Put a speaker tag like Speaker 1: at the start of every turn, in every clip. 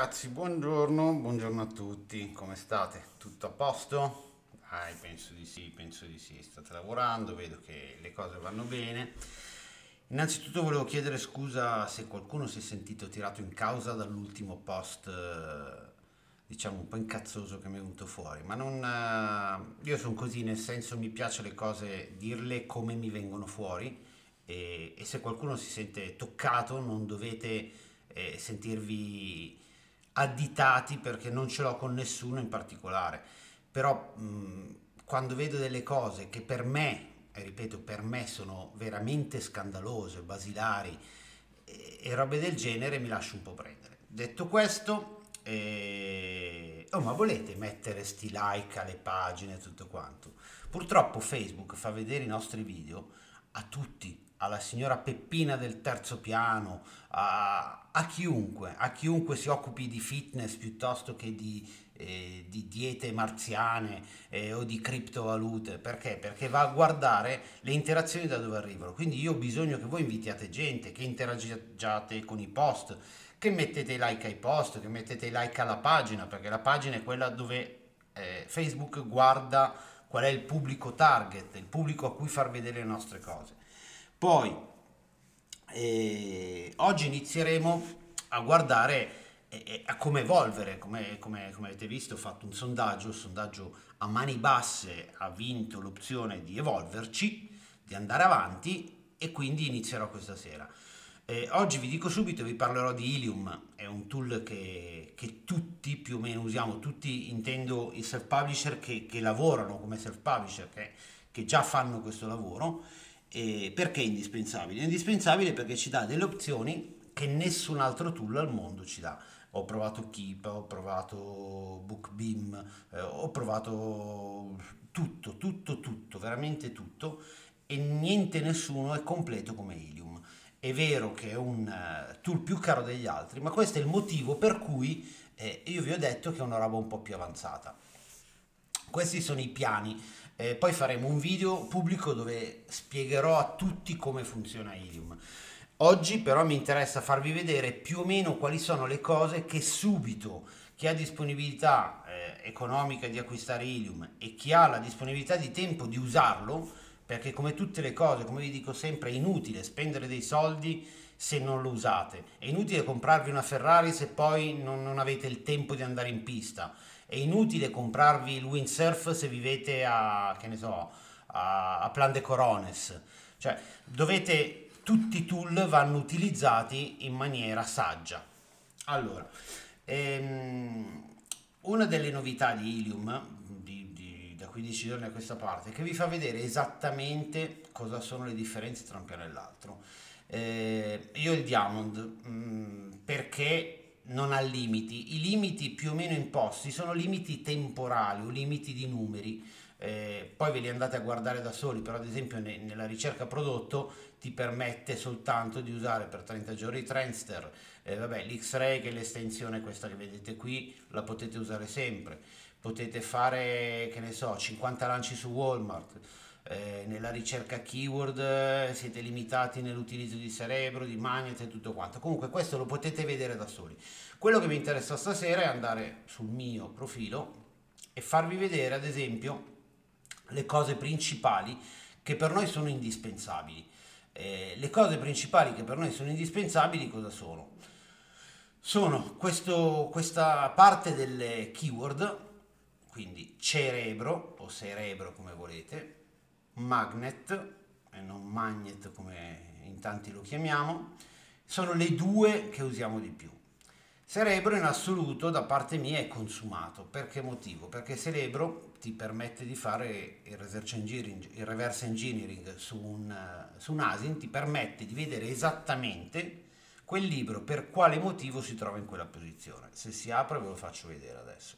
Speaker 1: ragazzi, buongiorno, buongiorno a tutti, come state? Tutto a posto? Penso di sì, state lavorando, vedo che le cose vanno bene. Innanzitutto volevo chiedere scusa se qualcuno si è sentito tirato in causa dall'ultimo post, diciamo un po' incazzoso che mi è venuto fuori, ma non, io sono così, nel senso mi piace le cose dirle come mi vengono fuori e se qualcuno si sente toccato non dovete sentirvi additati perché non ce l'ho con nessuno in particolare. Però quando vedo delle cose che per me, e ripeto, per me sono veramente scandalose, basilari e robe del genere, mi lascio un po' prendere. Detto questo, oh, ma volete mettere sti like alle pagine e tutto quanto? Purtroppo Facebook fa vedere i nostri video a tutti, alla signora Peppina del terzo piano, a chiunque si occupi di fitness piuttosto che di diete marziane o di criptovalute. Perché? Perché va a guardare le interazioni da dove arrivano. Quindi io ho bisogno che voi invitiate gente, che interagiate con i post, che mettete i like ai post, che mettete i like alla pagina, perché la pagina è quella dove Facebook guarda qual è il pubblico target, il pubblico a cui far vedere le nostre cose. Poi, oggi inizieremo a guardare a come evolvere, come avete visto ho fatto un sondaggio, il sondaggio a mani basse ha vinto l'opzione di evolverci, di andare avanti e quindi inizierò questa sera. Oggi vi dico subito, vi parlerò di Ilium, è un tool che tutti più o meno usiamo, tutti intendo i self-publisher che lavorano come self-publisher, che già fanno questo lavoro. E perché è indispensabile? È indispensabile perché ci dà delle opzioni che nessun altro tool al mondo ci dà. Ho provato Keep, ho provato BookBeam, ho provato tutto, veramente tutto e niente, nessuno è completo come Ilium. È vero che è un tool più caro degli altri, ma questo è il motivo per cui io vi ho detto che è una roba un po' più avanzata. Questi sono i piani. Poi faremo un video pubblico dove spiegherò a tutti come funziona Ilium. Oggi però mi interessa farvi vedere più o meno quali sono le cose che subito chi ha disponibilità economica di acquistare Ilium e chi ha la disponibilità di tempo di usarlo, perché come tutte le cose, come vi dico sempre, è inutile spendere dei soldi se non lo usate. È inutile comprarvi una Ferrari se poi non avete il tempo di andare in pista. È inutile comprarvi il windsurf se vivete a, che ne so, a Plan de Corones. Cioè, tutti i tool vanno utilizzati in maniera saggia. Allora, ehm, una delle novità di Ilium, da 15 giorni a questa parte, che vi fa vedere esattamente cosa sono le differenze tra un piano e l'altro. Io il Diamond, perché non ha limiti. I limiti più o meno imposti sono limiti temporali o limiti di numeri. Poi ve li andate a guardare da soli, però ad esempio nella ricerca prodotto ti permette soltanto di usare per 30 giorni Trendster, vabbè, l'X-Ray che è l'estensione questa che vedete qui, la potete usare sempre. Potete fare, che ne so, 50 lanci su Walmart. Nella ricerca keyword siete limitati nell'utilizzo di Cerebro, di Magnet e tutto quanto. Comunque questo lo potete vedere da soli. Quello che mi interessa stasera è andare sul mio profilo e farvi vedere ad esempio le cose principali che per noi sono indispensabili. Le cose principali che per noi sono indispensabili cosa sono? Sono questa parte delle keyword, quindi cerebro o cerebro come volete, magnet e non magnet come in tanti lo chiamiamo, sono le due che usiamo di più. Cerebro in assoluto da parte mia è consumato. Per che motivo? Perché Cerebro ti permette di fare il reverse engineering su un ASIN, ti permette di vedere esattamente quel libro per quale motivo si trova in quella posizione. Se si apre ve lo faccio vedere adesso.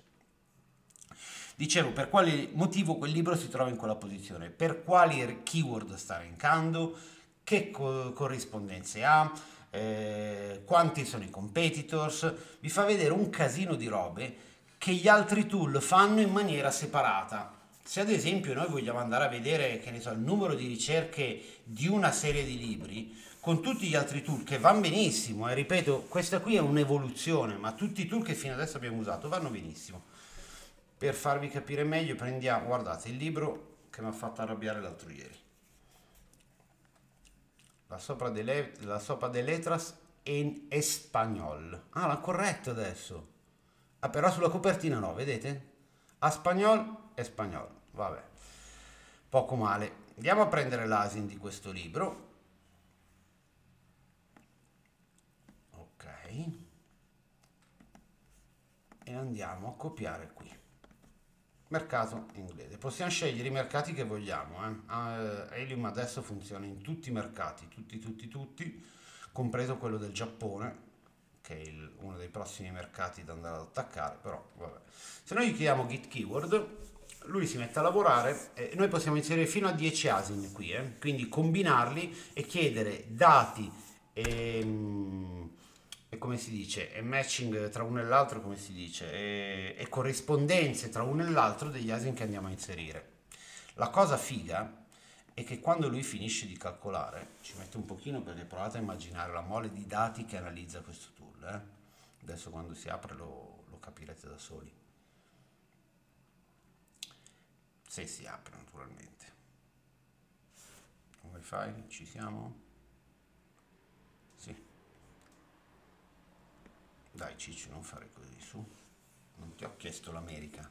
Speaker 1: Dicevo, per quale motivo quel libro si trova in quella posizione, per quali keyword sta rankando, che corrispondenze ha, quanti sono i competitors, vi fa vedere un casino di robe che gli altri tool fanno in maniera separata. Se ad esempio noi vogliamo andare a vedere, che ne so, il numero di ricerche di una serie di libri, con tutti gli altri tool che vanno benissimo, e ripeto, questa qui è un'evoluzione, ma tutti i tool che fino adesso abbiamo usato vanno benissimo. Per farvi capire meglio, prendiamo, guardate, il libro che mi ha fatto arrabbiare l'altro ieri. La sopa de letras en español. Ah, l'ha corretto adesso. Ah, però sulla copertina no, vedete? A spagnol, espagnol. Vabbè, poco male. Andiamo a prendere l'ASIN di questo libro. Ok. E andiamo a copiare qui. Mercato inglese. Possiamo scegliere i mercati che vogliamo. Helium adesso funziona in tutti i mercati, tutti, compreso quello del Giappone, che è uno dei prossimi mercati da andare ad attaccare, però vabbè. Se noi gli chiediamo git keyword, lui si mette a lavorare e noi possiamo inserire fino a 10 ASIN qui, quindi combinarli e chiedere dati e come si dice, e matching tra uno e l'altro, come si dice, e corrispondenze tra uno e l'altro degli ASIN che andiamo a inserire. La cosa figa è che quando lui finisce di calcolare, ci mette un pochino perché provate a immaginare la mole di dati che analizza questo tool. Adesso quando si apre lo capirete da soli. Se si apre naturalmente. Come fai? Ci siamo? Sì. Dai Ciccio, non fare così, su. Non ti ho chiesto l'America.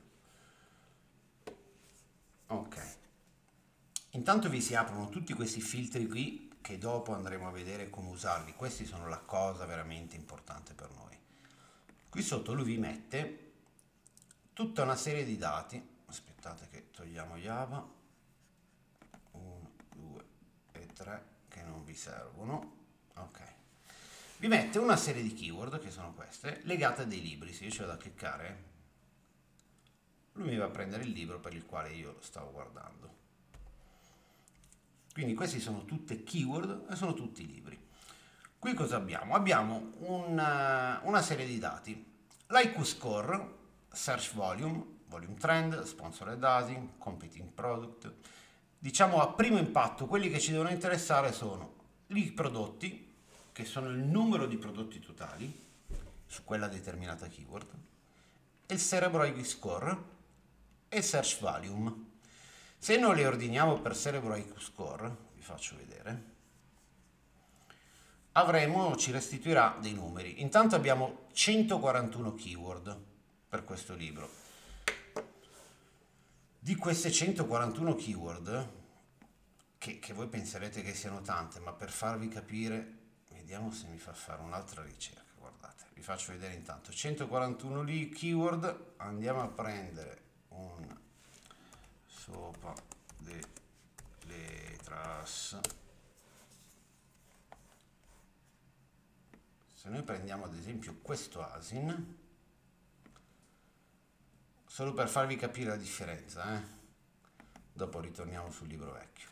Speaker 1: Ok. Intanto vi si aprono tutti questi filtri qui che dopo andremo a vedere come usarli. Questi sono la cosa veramente importante per noi. Qui sotto lui vi mette tutta una serie di dati. Aspettate che togliamo Java. 1, 2 e 3 che non vi servono. Ok. Vi mette una serie di keyword che sono queste, legate a dei libri. Se io ci vado a cliccare, lui mi va a prendere il libro per il quale io stavo guardando. Quindi questi sono tutte keyword e sono tutti libri. Qui cosa abbiamo? Abbiamo una serie di dati. L'IQ score, search volume, volume trend, sponsored ASIN, competing product. Diciamo a primo impatto quelli che ci devono interessare sono i prodotti, che sono il numero di prodotti totali su quella determinata keyword, e il Cerebro IQ score e il search volume. Se noi le ordiniamo per Cerebro IQ score, vi faccio vedere, ci restituirà dei numeri. Intanto abbiamo 141 keyword per questo libro. Di queste 141 keyword, che voi penserete che siano tante, ma per farvi capire, vediamo se mi fa fare un'altra ricerca. Guardate, vi faccio vedere intanto 141 keyword. Andiamo a prendere un sopa de letras. Se noi prendiamo ad esempio questo ASIN, solo per farvi capire la differenza, dopo ritorniamo sul libro vecchio.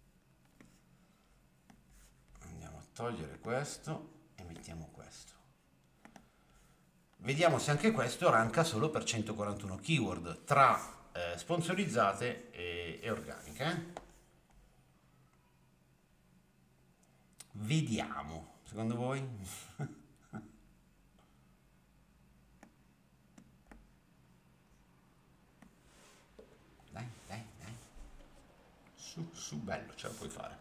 Speaker 1: Andiamo a togliere questo e mettiamo questo. Vediamo se anche questo ranka solo per 141 keyword tra sponsorizzate e organiche. Vediamo, secondo voi? Dai. Su, bello, ce la puoi fare.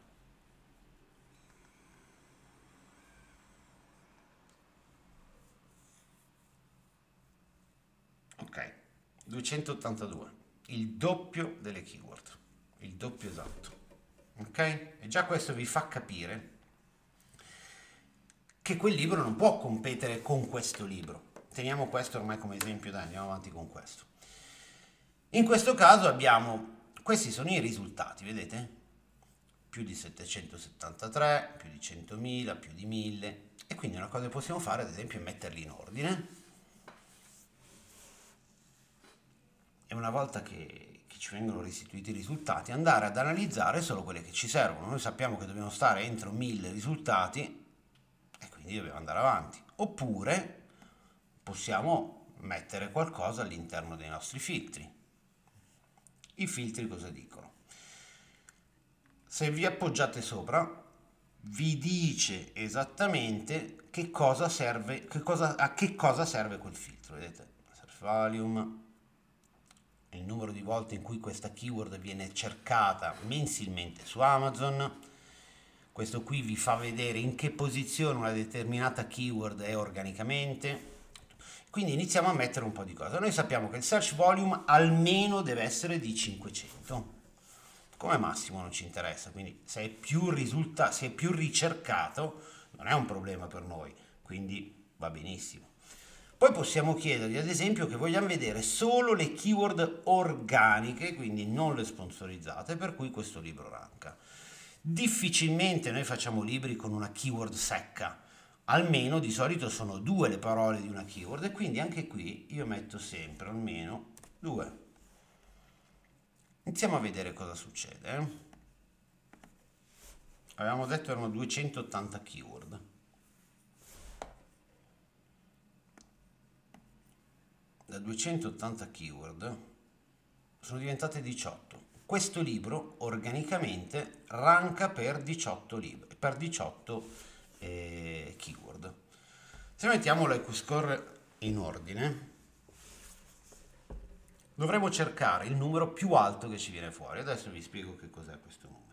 Speaker 1: Ok, 282, il doppio delle keyword, il doppio esatto. Ok? E già questo vi fa capire che quel libro non può competere con questo libro. Teniamo questo ormai come esempio, dai, andiamo avanti con questo. In questo caso questi sono i risultati, vedete? Più di 773, più di 100.000, più di 1000. E quindi una cosa che possiamo fare, ad esempio, è metterli in ordine. E una volta che ci vengono restituiti i risultati, andare ad analizzare solo quelle che ci servono. Noi sappiamo che dobbiamo stare entro 1000 risultati e quindi dobbiamo andare avanti. Oppure possiamo mettere qualcosa all'interno dei nostri filtri. I filtri cosa dicono? Se vi appoggiate sopra, vi dice esattamente che cosa serve, a che cosa serve quel filtro. Vedete, search volume, il numero di volte in cui questa keyword viene cercata mensilmente su Amazon. Questo qui vi fa vedere in che posizione una determinata keyword è organicamente. Quindi iniziamo a mettere un po' di cose. Noi sappiamo che il search volume almeno deve essere di 500. Come massimo non ci interessa, quindi se è più se è più ricercato non è un problema per noi, quindi va benissimo. Poi possiamo chiedergli ad esempio che vogliamo vedere solo le keyword organiche, quindi non le sponsorizzate, per cui questo libro ranka. Difficilmente noi facciamo libri con una keyword secca, almeno di solito sono 2 le parole di una keyword e quindi anche qui io metto sempre almeno 2. Iniziamo a vedere cosa succede. Avevamo detto erano 280 keyword. Da 280 keyword sono diventate 18. Questo libro organicamente ranka per 18 keyword. Se mettiamo l'IQ score in ordine, dovremo cercare il numero più alto che ci viene fuori. Adesso vi spiego che cos'è questo numero.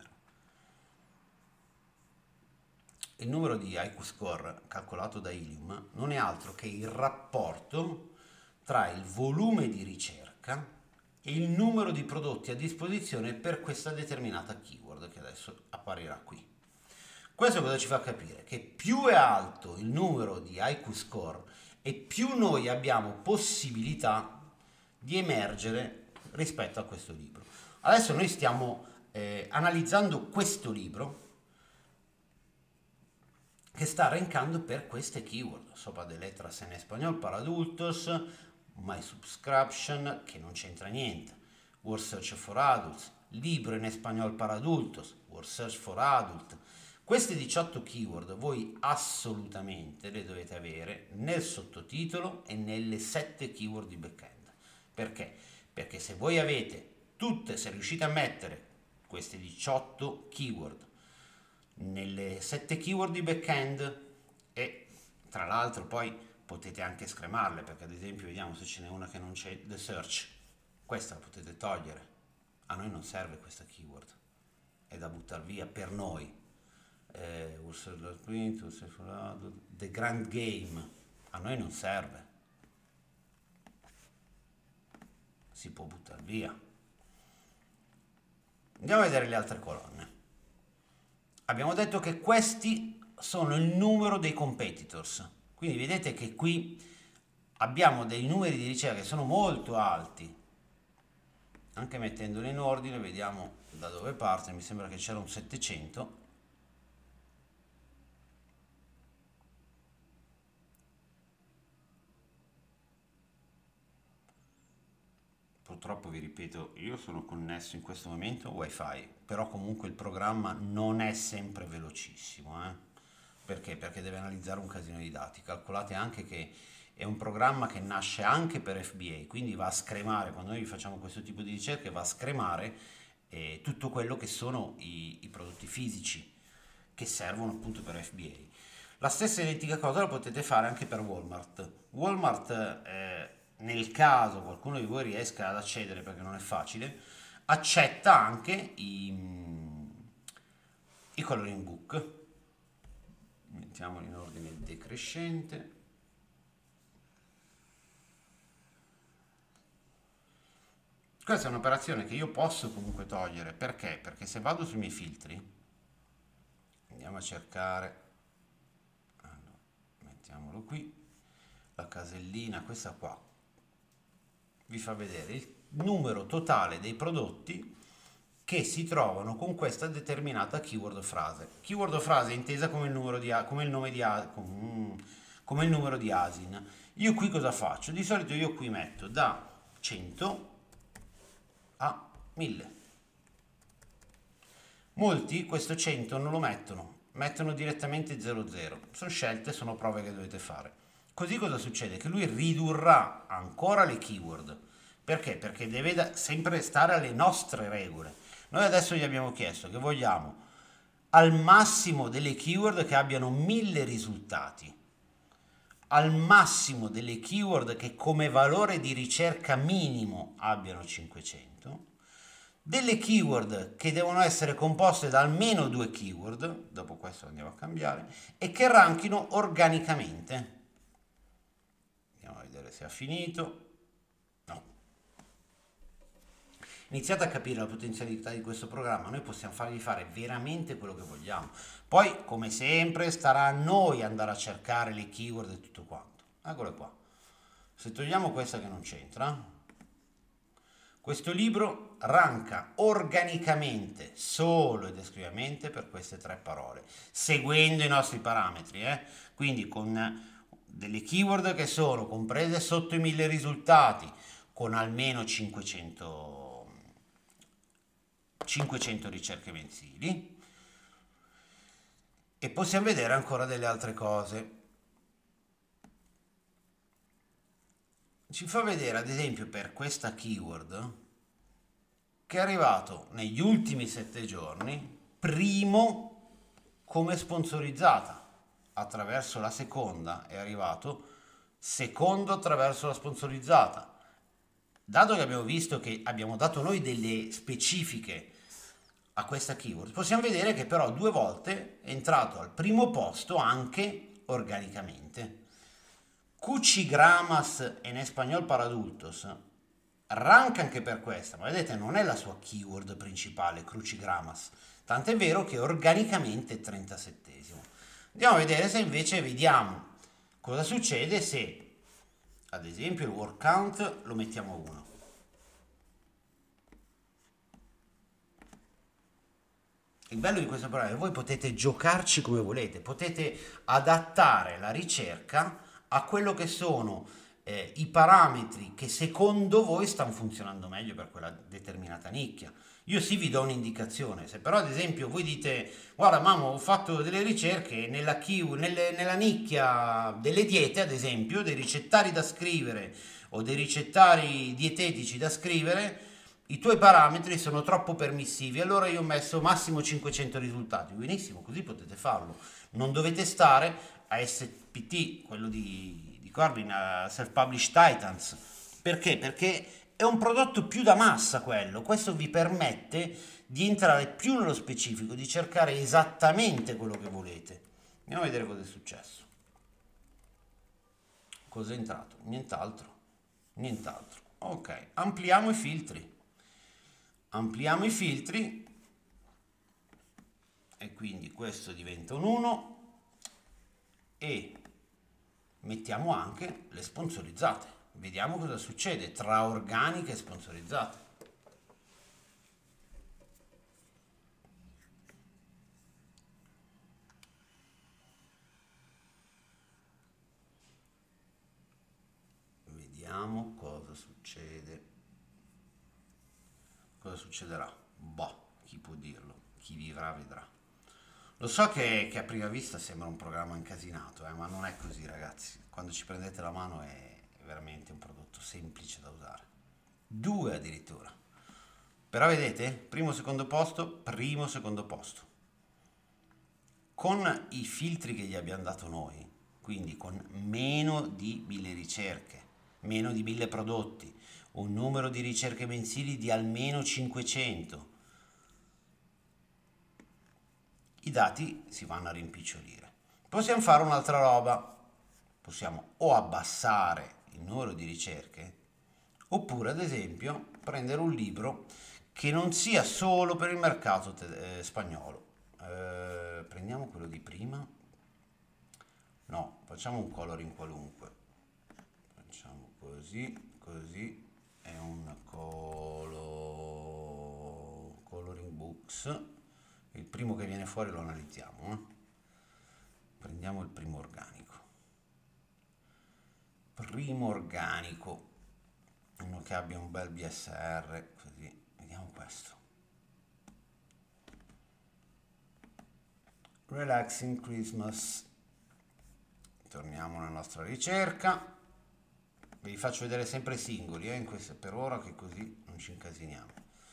Speaker 1: Il numero di IQ score calcolato da Ilium non è altro che il rapporto tra il volume di ricerca e il numero di prodotti a disposizione per questa determinata keyword che adesso apparirà qui. Questo cosa ci fa capire? Che più è alto il numero di IQ score e più noi abbiamo possibilità di emergere rispetto a questo libro. Adesso noi stiamo analizzando questo libro che sta rankando per queste keyword: sopa de letras en español para adultos, my subscription, che non c'entra niente, word search for adults, libro in español para adultos, word search for adult. Queste 18 keyword voi assolutamente le dovete avere nel sottotitolo e nelle 7 keyword di backend. Perché? Perché se voi avete tutte, se riuscite a mettere queste 18 keyword nelle 7 keyword di backend, e tra l'altro poi potete anche scremarle, perché ad esempio vediamo se ce n'è una che non c'è, the search, questa la potete togliere, a noi non serve questa keyword, è da buttare via per noi. The Grand Game a noi non serve, si può buttare via. Andiamo a vedere le altre colonne. Abbiamo detto che questi sono il numero dei competitors, quindi vedete che qui abbiamo dei numeri di ricerca che sono molto alti. Anche mettendoli in ordine vediamo da dove parte, mi sembra che c'era un 700. Purtroppo vi ripeto, io sono connesso in questo momento wifi, però comunque il programma non è sempre velocissimo. Perché? Perché deve analizzare un casino di dati. Calcolate anche che è un programma che nasce anche per FBA, quindi va a scremare, quando noi facciamo questo tipo di ricerche, va a scremare tutto quello che sono i prodotti fisici che servono appunto per FBA. La stessa identica cosa la potete fare anche per Walmart. Walmart, nel caso qualcuno di voi riesca ad accedere, perché non è facile, accetta anche i coloring book. Mettiamoli in ordine decrescente. Questa è un'operazione che io posso comunque togliere. Perché? Perché se vado sui miei filtri, andiamo a cercare, allora, mettiamolo qui, la casellina, questa qua, vi fa vedere il numero totale dei prodotti che si trovano con questa determinata keyword frase. Keyword frase è intesa come il numero di come il nome di come il numero di ASIN. Io qui cosa faccio? Di solito io qui metto da 100 a 1000. Molti questo 100 non lo mettono direttamente 00. Sono scelte, sono prove che dovete fare. Così cosa succede? Che lui ridurrà ancora le keyword, Perché? Perché deve sempre stare alle nostre regole. Noi adesso gli abbiamo chiesto che vogliamo al massimo delle keyword che abbiano 1000 risultati, al massimo delle keyword che come valore di ricerca minimo abbiano 500, delle keyword che devono essere composte da almeno 2 keyword, dopo questo andiamo a cambiare, e che ranchino organicamente. Andiamo a vedere se ha finito. No. Iniziate a capire la potenzialità di questo programma, noi possiamo fargli fare veramente quello che vogliamo. Poi, come sempre, starà a noi andare a cercare le keyword e tutto quanto. Eccole qua. Se togliamo questa che non c'entra, questo libro ranka organicamente, solo ed esclusivamente per queste 3 parole, seguendo i nostri parametri, quindi con delle keyword che sono comprese sotto i 1000 risultati, con almeno 500 ricerche mensili, e possiamo vedere ancora delle altre cose. Ci fa vedere ad esempio per questa keyword che è arrivato negli ultimi 7 giorni primo come sponsorizzata. Attraverso la seconda è arrivato secondo attraverso la sponsorizzata. Dato che abbiamo visto che abbiamo dato noi delle specifiche a questa keyword, possiamo vedere che però 2 volte è entrato al primo posto anche organicamente. Cuchigramas en español para adultos rank anche per questa, ma vedete non è la sua keyword principale, Crucigramas, tant'è vero che organicamente è 37esimo. Andiamo a vedere se invece vediamo cosa succede se ad esempio il word count lo mettiamo a 1. Il bello di questo programma è che voi potete giocarci come volete, potete adattare la ricerca a quello che sono i parametri che secondo voi stanno funzionando meglio per quella determinata nicchia. Io sì vi do un'indicazione, se però ad esempio voi dite guarda mamma ho fatto delle ricerche nella nicchia delle diete ad esempio, dei ricettari da scrivere o dei ricettari dietetici da scrivere, i tuoi parametri sono troppo permissivi, allora io ho messo massimo 500 risultati. Benissimo, così potete farlo. Non dovete stare a SPT, quello di Corbin, a Self-Published Titans. Perché? Perché è un prodotto più da massa quello. Questo vi permette di entrare più nello specifico, di cercare esattamente quello che volete. Andiamo a vedere cosa è successo. Cosa è entrato? Nient'altro. Nient'altro. Ok, ampliamo i filtri. Ampliamo i filtri e quindi questo diventa un 1 e mettiamo anche le sponsorizzate. Vediamo cosa succede tra organiche e sponsorizzate. Vediamo cosa succede. Cosa succederà? Boh, chi può dirlo? Chi vivrà vedrà. Lo so che a prima vista sembra un programma incasinato, ma non è così ragazzi. Quando ci prendete la mano è veramente un prodotto semplice da usare. 2 addirittura. Però vedete, primo secondo posto, primo secondo posto. Con i filtri che gli abbiamo dato noi, quindi con meno di 1000 ricerche, meno di 1000 prodotti, un numero di ricerche mensili di almeno 500, i dati si vanno a rimpicciolire. Possiamo fare un'altra roba, possiamo o abbassare il numero di ricerche, oppure ad esempio prendere un libro che non sia solo per il mercato spagnolo. Prendiamo quello di prima, no, facciamo un coloring qualunque, facciamo così, così, è un coloring books. Il primo che viene fuori lo analizziamo. Prendiamo il primo organico. Primo organico, uno che abbia un bel BSR, così. Vediamo questo. Relaxing Christmas. Torniamo alla nostra ricerca. vi faccio vedere sempre i singoli, in questo, per ora, che così non ci incasiniamo.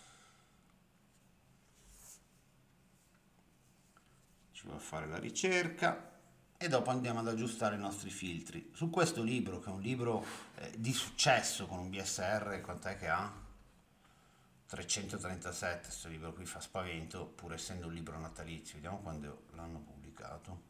Speaker 1: Ci va a fare la ricerca e dopo andiamo ad aggiustare i nostri filtri. Su questo libro, che è un libro di successo con un BSR, quant'è che ha? 337, questo libro qui fa spavento, pur essendo un libro natalizio. Vediamo quando l'hanno pubblicato.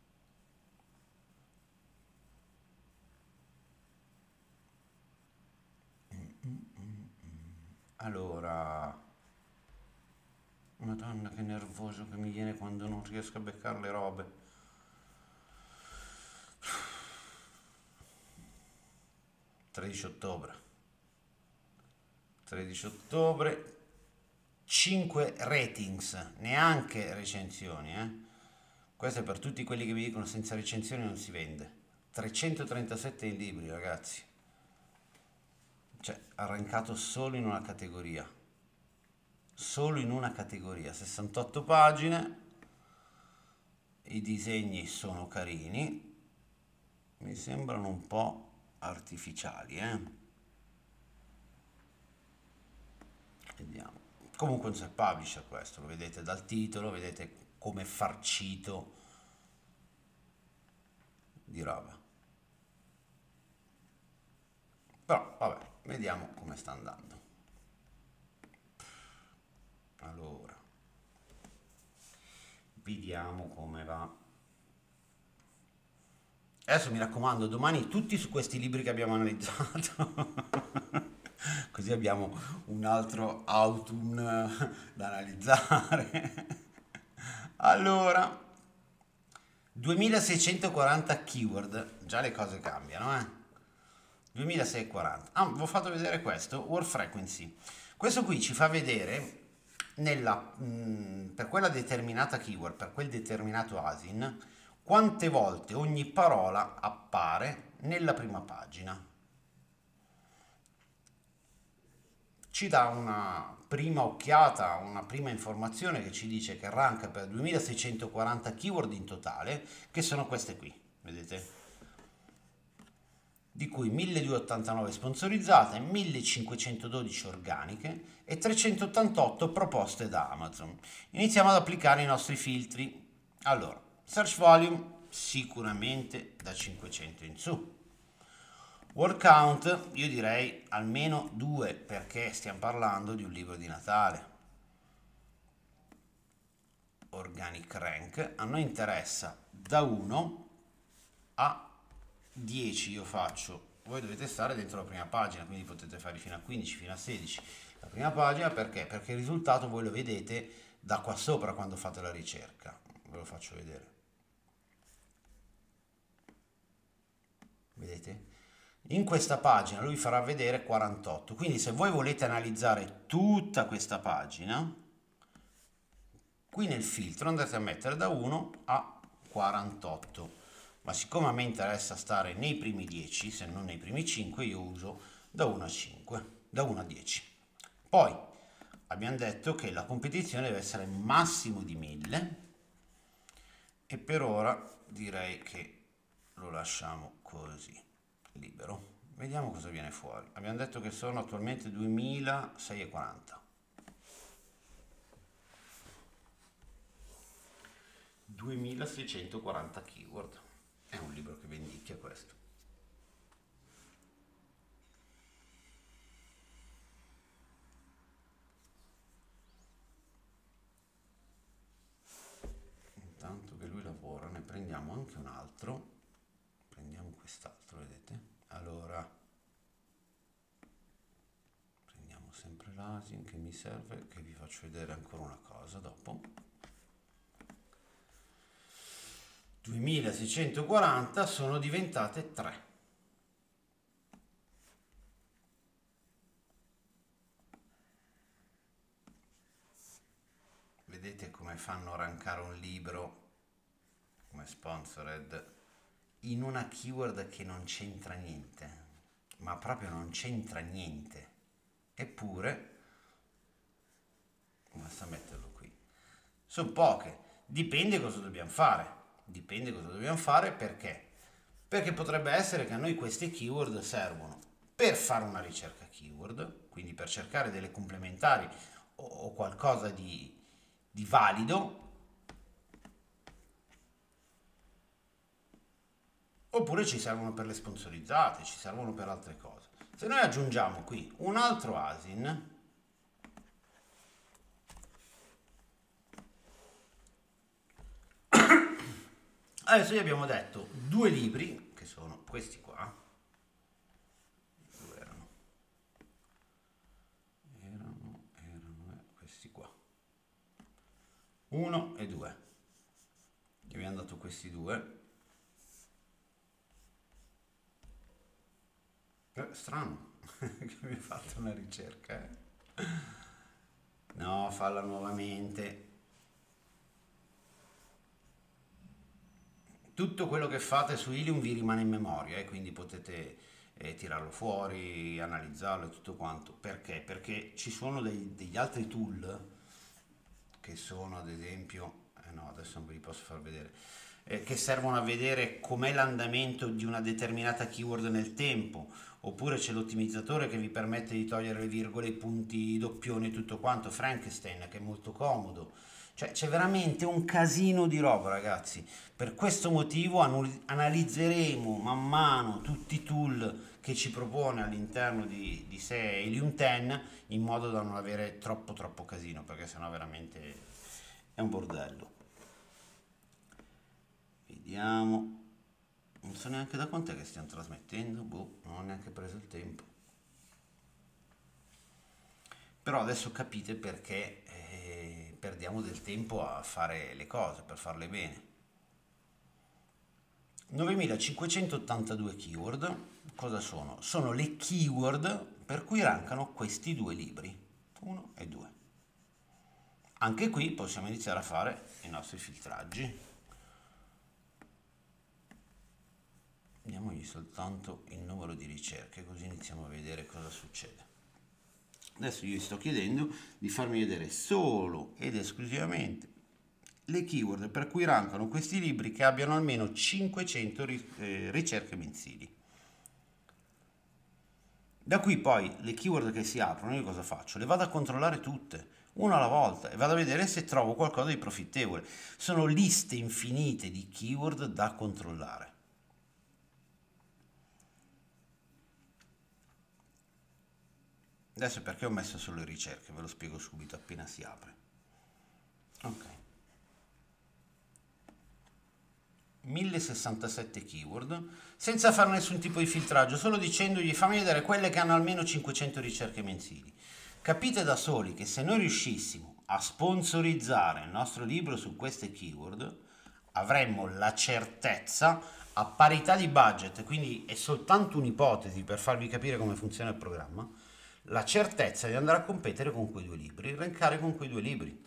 Speaker 1: Allora, Madonna, che nervoso che mi viene quando non riesco a beccare le robe. 13 ottobre. 13 ottobre. 5 ratings, neanche recensioni, Questo è per tutti quelli che mi dicono senza recensioni non si vende. 337 libri, ragazzi. Cioè, arrancato solo in una categoria. Solo in una categoria. 68 pagine. I disegni sono carini. Mi sembrano un po' artificiali, Vediamo. Comunque un self-publisher questo, lo vedete dal titolo, vedete come farcito di roba. Però, vabbè, vediamo come sta andando. Allora, vediamo come va. Adesso mi raccomando, domani tutti su questi libri che abbiamo analizzato. Così abbiamo un altro autumn da analizzare. Allora, 2640 keyword, già le cose cambiano, 2640. Ah, vi ho fatto vedere questo, word frequency. Questo qui ci fa vedere per quella determinata keyword, per quel determinato ASIN, quante volte ogni parola appare nella prima pagina. Ci dà una prima occhiata, una prima informazione che ci dice che ranka per 2640 keyword in totale, che sono queste qui, vedete? Di cui 1289 sponsorizzate, 1512 organiche e 388 proposte da Amazon. Iniziamo ad applicare i nostri filtri. Allora, search volume sicuramente da 500 in su. Word count, io direi almeno 2, perché stiamo parlando di un libro di Natale. Organic rank, a noi interessa da 1 a 10, io faccio, voi dovete stare dentro la prima pagina, quindi potete fare fino a 15, fino a 16. La prima pagina perché? Perché il risultato voi lo vedete da qua sopra quando fate la ricerca. Ve lo faccio vedere. Vedete? In questa pagina lui farà vedere 48, quindi se voi volete analizzare tutta questa pagina, qui nel filtro andate a mettere da 1 a 48, ma siccome a me interessa stare nei primi 10, se non nei primi 5, io uso da 1 a 5, da 1 a 10. Poi abbiamo detto che la competizione deve essere massimo di 1000 e per ora direi che lo lasciamo così. Libero. Vediamo cosa viene fuori. Abbiamo detto che sono attualmente 2640. 2640 keyword. È un libro che vendicchia questo. Intanto che lui lavora, ne prendiamo anche un altro. Prendiamo quest'altro, vedete? Allora, prendiamo sempre l'ASIN che mi serve, che vi faccio vedere ancora una cosa dopo. 2640 sono diventate 3. Vedete come fanno a rankare un libro come sponsored in una keyword che non c'entra niente, ma proprio non c'entra niente, eppure basta metterlo qui. Sono poche, dipende cosa dobbiamo fare, perché potrebbe essere che a noi queste keyword servono per fare una ricerca keyword, quindi per cercare delle complementari o qualcosa di valido, oppure ci servono per le sponsorizzate, ci servono per altre cose. Se noi aggiungiamo qui un altro ASIN, adesso gli abbiamo detto due libri, che sono questi qua, dove erano questi qua, 1 e 2, gli abbiamo dato questi due. Strano che mi ha fatto una ricerca, no, falla nuovamente. Tutto quello che fate su Ilium vi rimane in memoria, quindi potete tirarlo fuori, analizzarlo e tutto quanto. Perché? Perché ci sono degli altri tool che sono, ad esempio, no, adesso non ve li posso far vedere, che servono a vedere com'è l'andamento di una determinata keyword nel tempo, oppure c'è l'ottimizzatore che vi permette di togliere le virgole, i punti, i doppioni e tutto quanto, Frankenstein, che è molto comodo. Cioè c'è veramente un casino di roba, ragazzi. Per questo motivo analizzeremo man mano tutti i tool che ci propone all'interno di sé Helium 10, in modo da non avere troppo casino, perché sennò veramente è un bordello. Vediamo. Non so neanche da quant'è che stiamo trasmettendo, boh, non ho neanche preso il tempo. Però adesso capite perché perdiamo del tempo a fare le cose, per farle bene. 9582 keyword, cosa sono? Sono le keyword per cui rankano questi due libri, 1 e 2. Anche qui possiamo iniziare a fare i nostri filtraggi. Diamogli soltanto il numero di ricerche, così iniziamo a vedere cosa succede. Adesso io vi sto chiedendo di farmi vedere solo ed esclusivamente le keyword per cui rankano questi libri che abbiano almeno 500 ricerche mensili. Da qui poi le keyword che si aprono, io cosa faccio? Le vado a controllare tutte, una alla volta, e vado a vedere se trovo qualcosa di profittevole. Sono liste infinite di keyword da controllare. Adesso perché ho messo solo le ricerche, ve lo spiego subito appena si apre. Ok. 1067 keyword, senza fare nessun tipo di filtraggio, solo dicendogli fammi vedere quelle che hanno almeno 500 ricerche mensili. Capite da soli che se noi riuscissimo a sponsorizzare il nostro libro su queste keyword, avremmo la certezza, a parità di budget, quindi è soltanto un'ipotesi per farvi capire come funziona il programma, la certezza di andare a competere con quei due libri, rankare con quei due libri.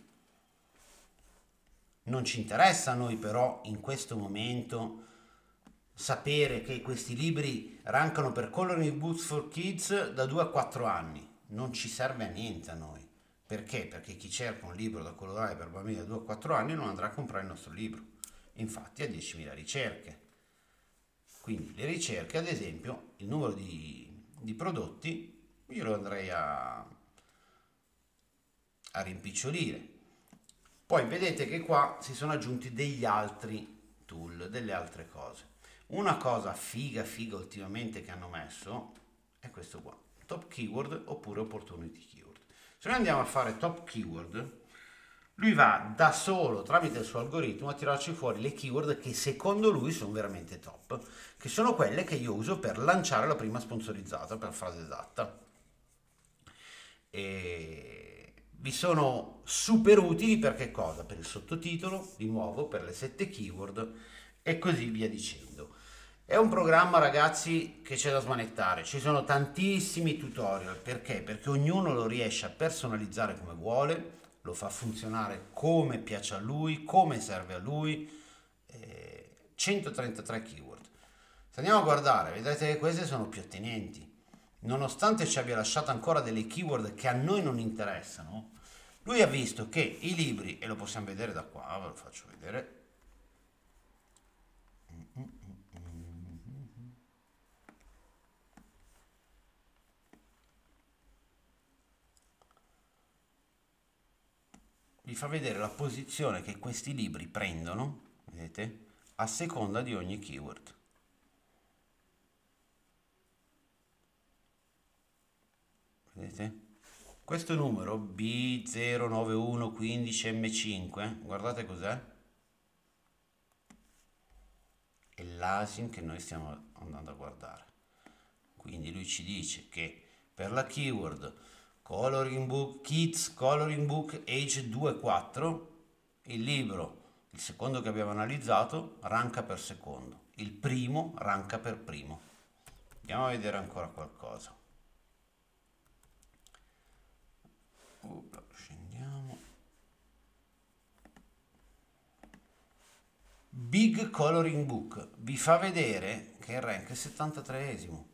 Speaker 1: Non ci interessa a noi però in questo momento sapere che questi libri rankano per Coloring Books for Kids da 2 a 4 anni. Non ci serve a niente a noi. Perché? Perché chi cerca un libro da colorare per bambini da 2 a 4 anni non andrà a comprare il nostro libro. Infatti ha 10.000 ricerche. Quindi le ricerche, ad esempio, il numero di prodotti, io lo andrei a rimpicciolire. Poi vedete che qua si sono aggiunti degli altri tool, delle altre cose. Una cosa figa ultimamente che hanno messo è questo qua, top keyword oppure opportunity keyword. Se noi andiamo a fare top keyword, lui va da solo tramite il suo algoritmo a tirarci fuori le keyword che secondo lui sono veramente top, che sono quelle che io uso per lanciare la prima sponsorizzata per frase esatta. E vi sono super utili per che cosa? Per il sottotitolo, di nuovo per le 7 keyword e così via dicendo. È un programma, ragazzi, che c'è da smanettare. Ci sono tantissimi tutorial. Perché? Perché ognuno lo riesce a personalizzare come vuole, lo fa funzionare come piace a lui, come serve a lui. 133 keyword. Se andiamo a guardare, vedete che queste sono più attenenti. Nonostante ci abbia lasciato ancora delle keyword che a noi non interessano, lui ha visto che i libri, e lo possiamo vedere da qua, ve lo faccio vedere, vi fa vedere la posizione che questi libri prendono, vedete, a seconda di ogni keyword. Vedete? Questo numero B09115M5, guardate cos'è? È l'ASIN che noi stiamo andando a guardare. Quindi lui ci dice che per la keyword Coloring Book Kids Coloring Book Age 2-4, il libro, il secondo che abbiamo analizzato, ranka per secondo, il primo ranka per primo. Andiamo a vedere ancora qualcosa. Scendiamo. Big Coloring Book vi fa vedere che il rank è 73esimo.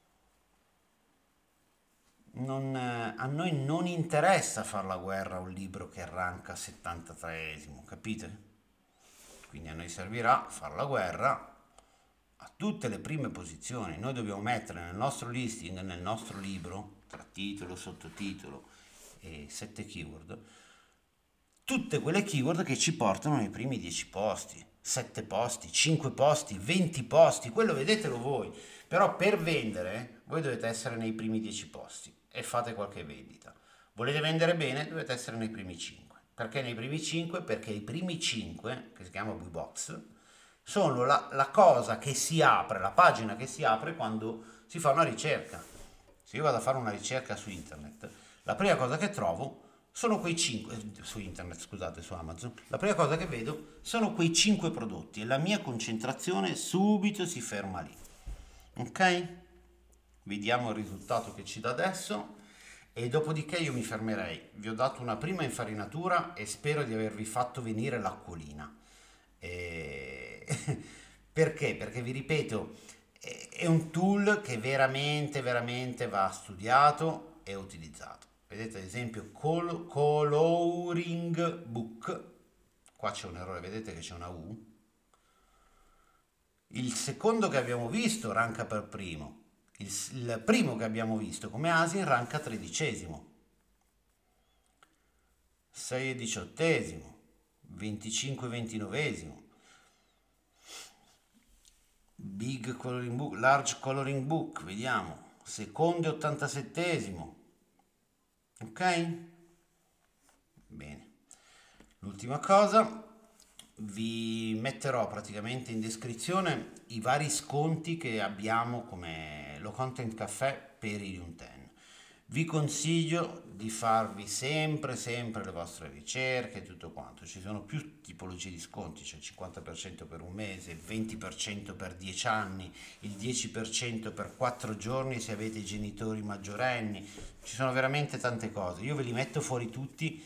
Speaker 1: A noi non interessa far la guerra a un libro che ranka 73esimo, capite? Quindi a noi servirà fare la guerra a tutte le prime posizioni. Noi dobbiamo mettere nel nostro listing, nel nostro libro, tra titolo, sottotitolo e 7 keyword, tutte quelle keyword che ci portano nei primi 10 posti, 7 posti, 5 posti, 20 posti, quello vedetelo voi. Però per vendere voi dovete essere nei primi 10 posti e fate qualche vendita. Volete vendere bene? Dovete essere nei primi 5. Perché nei primi 5? Perché i primi 5, che si chiama V-Box, sono la cosa che si apre, la pagina che si apre quando si fa una ricerca. Se io vado a fare una ricerca su internet, la prima cosa che trovo sono quei 5, su internet, scusate, su Amazon, la prima cosa che vedo sono quei 5 prodotti e la mia concentrazione subito si ferma lì. Ok? Vediamo il risultato che ci dà adesso e dopodiché io mi fermerei. Vi ho dato una prima infarinatura e spero di avervi fatto venire l'acquolina. Perché? Perché vi ripeto, è un tool che veramente va studiato e utilizzato. Vedete ad esempio Coloring Book, qua c'è un errore, vedete che c'è una U. Il secondo che abbiamo visto ranka per primo, il primo che abbiamo visto come ASIN ranka 13esimo, 6 e 18esimo, 25 e 29esimo. Big Coloring Book, Large Coloring Book, vediamo, secondo e 87esimo. Ok? Bene. L'ultima cosa, vi metterò praticamente in descrizione i vari sconti che abbiamo come Low Content Café per Helium 10. Vi consiglio di farvi sempre le vostre ricerche e tutto quanto. Ci sono più tipologie di sconti, c'è il 50% per un mese, il 20% per 10 anni, il 10% per 4 giorni se avete genitori maggiorenni. Ci sono veramente tante cose. Io ve li metto fuori tutti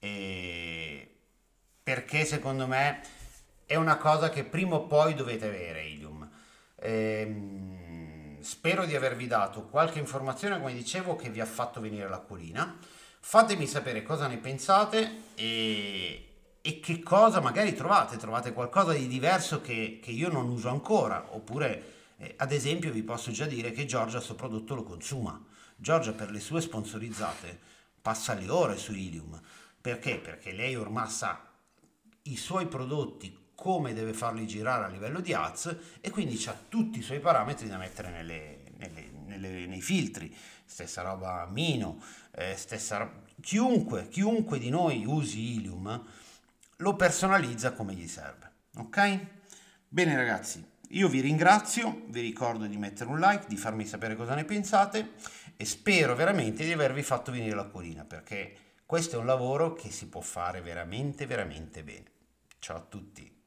Speaker 1: perché secondo me è una cosa che prima o poi dovete avere, Helium. Spero di avervi dato qualche informazione, come dicevo, che vi ha fatto venire l'acquolina. Fatemi sapere cosa ne pensate e che cosa magari trovate qualcosa di diverso che io non uso ancora, oppure ad esempio vi posso già dire che Giorgia sto prodotto lo consuma. Giorgia per le sue sponsorizzate passa le ore su Helium. Perché? Perché lei ormai sa i suoi prodotti, come deve farli girare a livello di ads e quindi ha tutti i suoi parametri da mettere nei filtri. Stessa roba Mino, chiunque di noi usi Helium lo personalizza come gli serve. Ok? Bene ragazzi, io vi ringrazio, vi ricordo di mettere un like, di farmi sapere cosa ne pensate e spero veramente di avervi fatto venire l'acquolina, perché questo è un lavoro che si può fare veramente bene. Ciao a tutti.